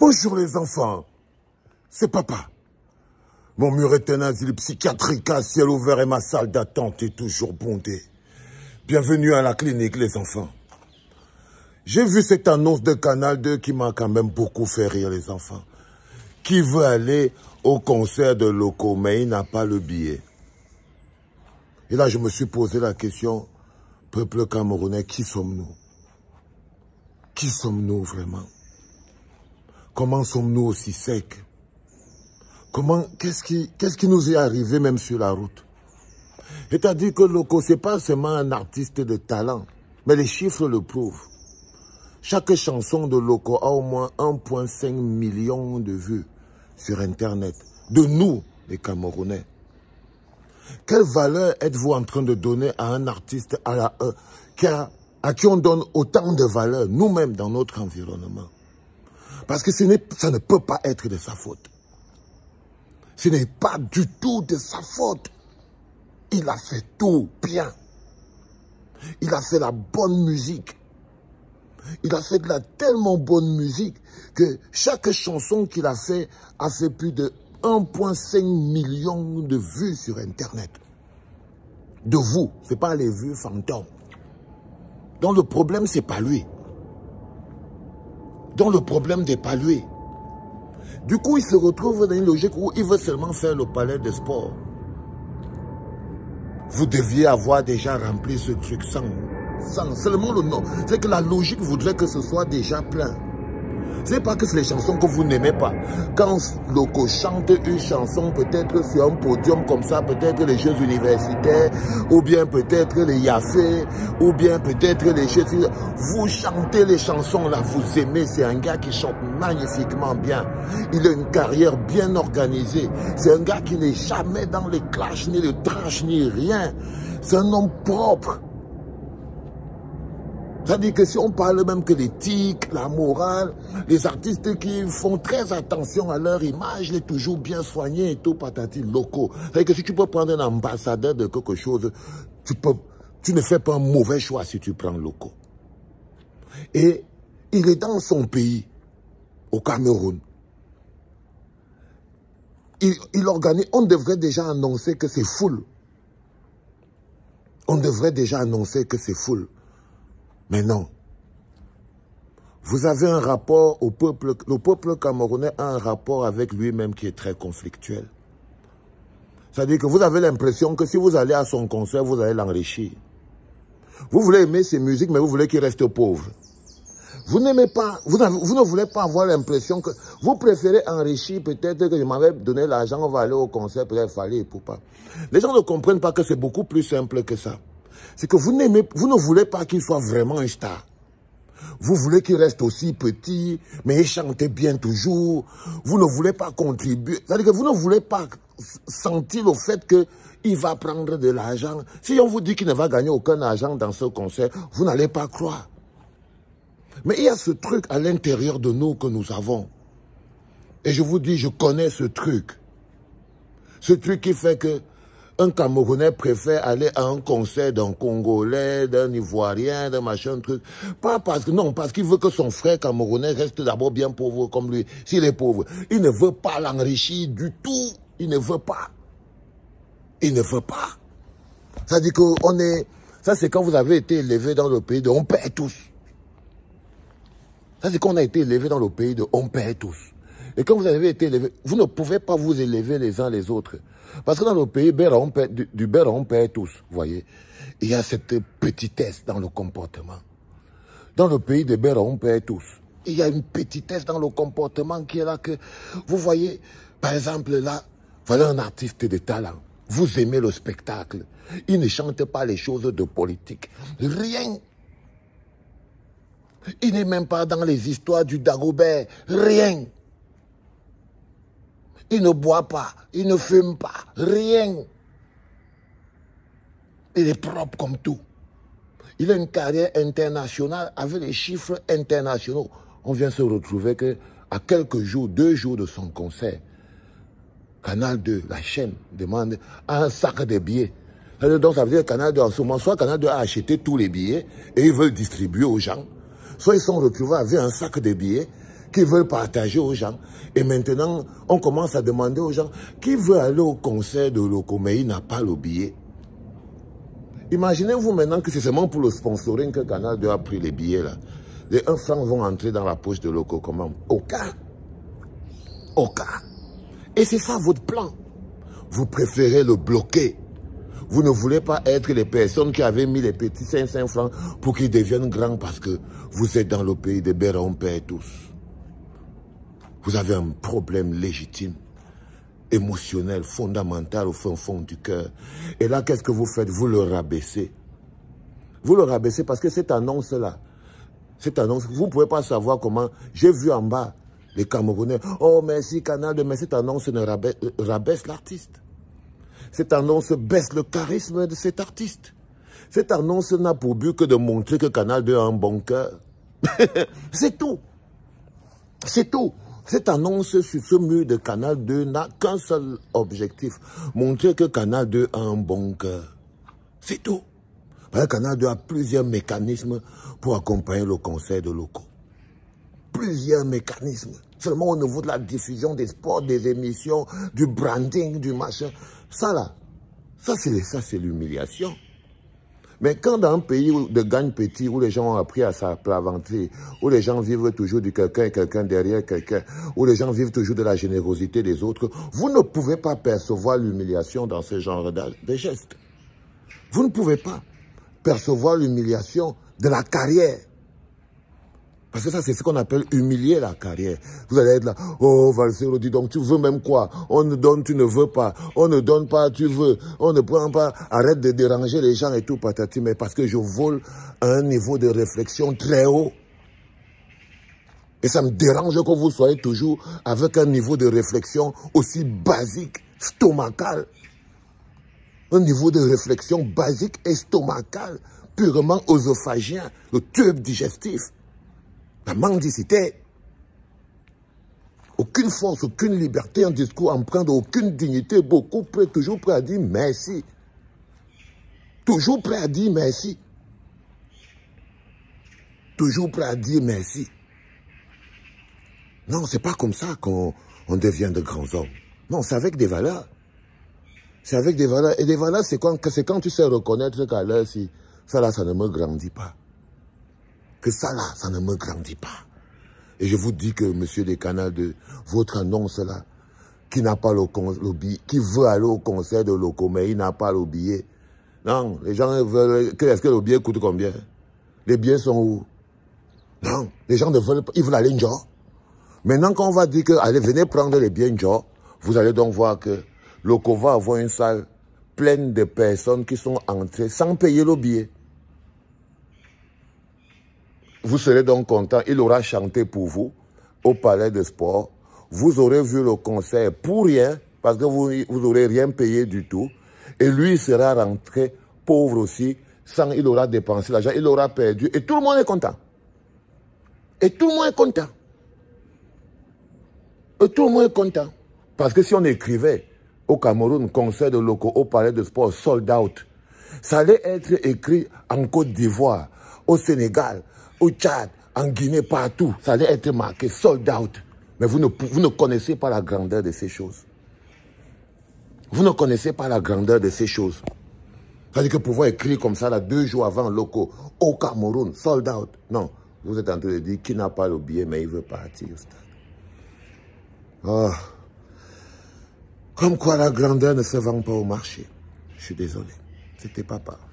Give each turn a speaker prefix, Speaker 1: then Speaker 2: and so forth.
Speaker 1: Bonjour les enfants, c'est papa. Mon mur est un asile psychiatrique à ciel ouvert et ma salle d'attente est toujours bondée. Bienvenue à la clinique les enfants. J'ai vu cette annonce de Canal 2 qui m'a quand même beaucoup fait rire les enfants. Qui veut aller au concert de Loco, mais il n'a pas le billet. Et là je me suis posé la question, peuple camerounais, qui sommes-nous? Qui sommes-nous vraiment? Comment sommes-nous aussi secs? Qu'est-ce qui nous est arrivé même sur la route? C'est-à-dire que Loco, ce n'est pas seulement un artiste de talent, mais les chiffres le prouvent. Chaque chanson de Loco a au moins 1,5 million de vues sur Internet. De nous, les Camerounais. Quelle valeur êtes-vous en train de donner à un artiste à qui on donne autant de valeur, nous-mêmes, dans notre environnement? Parce que ça ne peut pas être de sa faute. Ce n'est pas du tout de sa faute. Il a fait tout bien. Il a fait la bonne musique. Il a fait de la tellement bonne musique que chaque chanson qu'il a fait plus de 1,5 million de vues sur Internet. De vous, ce n'est pas les vues fantômes. Donc le problème, ce n'est pas lui. Donc le problème n'est pas lui. Du coup, il se retrouve dans une logique où il veut seulement faire le palais de sport. Vous deviez avoir déjà rempli ce truc sans seulement le nom. C'est que la logique voudrait que ce soit déjà plein. Ce n'est pas que c'est les chansons que vous n'aimez pas. Quand Loco chante une chanson, peut-être sur un podium comme ça, peut-être les Jeux universitaires, ou bien peut-être les Yafé, ou bien peut-être les Jeux... Vous chantez les chansons là, vous aimez. C'est un gars qui chante magnifiquement bien. Il a une carrière bien organisée. C'est un gars qui n'est jamais dans les clashs, ni le trash, ni rien. C'est un homme propre. C'est-à-dire que si on parle même que l'éthique, la morale, les artistes qui font très attention à leur image, il est toujours bien soigné et tout, patati, Loco. C'est-à-dire que si tu peux prendre un ambassadeur de quelque chose, tu ne fais pas un mauvais choix si tu prends Loco. Et il est dans son pays, au Cameroun. Il organise, on devrait déjà annoncer que c'est full. On devrait déjà annoncer que c'est full. Mais non. Vous avez un rapport au peuple, le peuple camerounais a un rapport avec lui-même qui est très conflictuel. C'est-à-dire que vous avez l'impression que si vous allez à son concert, vous allez l'enrichir. Vous voulez aimer ses musiques, mais vous voulez qu'il reste pauvre. Vous n'aimez pas, vous ne voulez pas avoir l'impression que vous préférez enrichir, peut-être que je m'avais donné l'argent, on va aller au concert, peut-être il fallait pour pas. Les gens ne comprennent pas que c'est beaucoup plus simple que ça. C'est que vous ne voulez pas qu'il soit vraiment un star. Vous voulez qu'il reste aussi petit, mais il chante bien toujours. Vous ne voulez pas contribuer. C'est-à-dire que vous ne voulez pas sentir le fait qu'il va prendre de l'argent. Si on vous dit qu'il ne va gagner aucun argent dans ce concert, vous n'allez pas croire. Mais il y a ce truc à l'intérieur de nous que nous avons. Et je vous dis, je connais ce truc. Ce truc qui fait que un Camerounais préfère aller à un concert d'un Congolais, d'un Ivoirien, d'un machin truc. Pas parce que, non, parce qu'il veut que son frère Camerounais reste d'abord bien pauvre comme lui. S'il est pauvre, il ne veut pas l'enrichir du tout. Il ne veut pas. Il ne veut pas. Ça dit qu'on est... Ça, c'est quand vous avez été élevé dans le pays de on paie tous. Ça, c'est qu'on a été élevé dans le pays de on paie tous. Et quand vous avez été élevé, vous ne pouvez pas vous élever les uns les autres. Parce que dans le pays, du Béra, on paie tous, vous voyez. Il y a cette petitesse dans le comportement. Dans le pays de Béra, on paie tous. Il y a une petitesse dans le comportement qui est là que, vous voyez, par exemple, là, voilà un artiste de talent. Vous aimez le spectacle. Il ne chante pas les choses de politique. Rien. Il n'est même pas dans les histoires du Dagobert. Rien. Il ne boit pas, il ne fume pas, rien. Il est propre comme tout. Il a une carrière internationale avec les chiffres internationaux. On vient se retrouver qu'à quelques jours, 2 jours de son concert, Canal 2, la chaîne, demande un sac de billets. Donc ça veut dire que Canal 2, en ce moment, soit Canal 2 a acheté tous les billets et ils veulent distribuer aux gens, soit ils sont retrouvés avec un sac de billets qui veulent partager aux gens. Et maintenant, on commence à demander aux gens qui veut aller au concert de Loco, mais il n'a pas le billet. Imaginez-vous maintenant que c'est seulement pour le sponsoring que Canal 2 a pris les billets là. Les 1 franc vont entrer dans la poche de Loco comment? Aucun. Aucun. Et c'est ça votre plan. Vous préférez le bloquer. Vous ne voulez pas être les personnes qui avaient mis les petits 5 francs pour qu'ils deviennent grands parce que vous êtes dans le pays des Béron Père tous. Vous avez un problème légitime, émotionnel, fondamental au fond du cœur. Et là, qu'est-ce que vous faites? Vous le rabaissez. Vous le rabaissez parce que cette annonce-là, vous ne pouvez pas savoir comment. J'ai vu en bas les Camerounais. Oh, merci Canal 2, mais cette annonce ne rabaisse l'artiste. Cette annonce baisse le charisme de cet artiste. Cette annonce n'a pour but que de montrer que Canal 2 a un bon cœur. C'est tout. C'est tout. Cette annonce sur ce mur de Canal 2 n'a qu'un seul objectif. Montrer que Canal 2 a un bon cœur. C'est tout. Parce que Canal 2 a plusieurs mécanismes pour accompagner le concert de Loco. Plusieurs mécanismes. Seulement au niveau de la diffusion des sports, des émissions, du branding, du machin. Ça là, ça c'est l'humiliation. Mais quand dans un pays de gagne petit, où les gens ont appris à s'aventurer, où les gens vivent toujours du quelqu'un et quelqu'un derrière quelqu'un, où les gens vivent toujours de la générosité des autres, vous ne pouvez pas percevoir l'humiliation dans ce genre de gestes. Vous ne pouvez pas percevoir l'humiliation de la carrière. Parce que ça, c'est ce qu'on appelle humilier la carrière. Vous allez être là, oh, Valsero, dis donc, tu veux même quoi? On ne donne, tu ne veux pas. On ne donne pas, tu veux. On ne prend pas, arrête de déranger les gens et tout, patati. Mais parce que je vole à un niveau de réflexion très haut. Et ça me dérange que vous soyez toujours avec un niveau de réflexion aussi basique, stomacal. Un niveau de réflexion basique et stomacal, purement œsophagien, le tube digestif. La mendicité, aucune force, aucune liberté, un discours empreint d'aucune dignité, toujours prêt à dire merci. Toujours prêt à dire merci. Toujours prêt à dire merci. Non, c'est pas comme ça qu'on devient de grands hommes. Non, c'est avec des valeurs. C'est avec des valeurs. Et des valeurs, c'est quand tu sais reconnaître qu'à l'heure, si ça là, ça ne me grandit pas. Que ça là, ça ne me grandit pas. Et je vous dis que, monsieur des Canal 2, votre annonce là, qui n'a pas le billet, qui veut aller au concert de Loco, mais il n'a pas le billet. Non, les gens veulent, est-ce que le billet coûte combien? Les billets sont où? Non, les gens ne veulent pas, ils veulent aller Njor. Maintenant, quand on va dire que, allez, venez prendre les billets Njor, vous allez donc voir que Loco va avoir une salle pleine de personnes qui sont entrées sans payer le billet. Vous serez donc content, il aura chanté pour vous au Palais de Sport. Vous aurez vu le concert pour rien, parce que vous n'aurez rien payé du tout. Et lui sera rentré pauvre aussi, il aura dépensé l'argent, il aura perdu. Et tout le monde est content. Et tout le monde est content. Et tout le monde est content. Parce que si on écrivait au Cameroun, concert de Loco au Palais de Sport, sold out, ça allait être écrit en Côte d'Ivoire, au Sénégal, au Tchad, en Guinée, partout. Ça allait être marqué sold out. Mais vous ne connaissez pas la grandeur de ces choses. Vous ne connaissez pas la grandeur de ces choses. C'est-à-dire que pouvoir écrire comme ça, là, 2 jours avant Loco, au Cameroun, sold out. Non, vous êtes en train de dire qu'il n'a pas le billet, mais il veut partir au stade. Oh. Comme quoi la grandeur ne se vend pas au marché. Je suis désolé. C'était papa.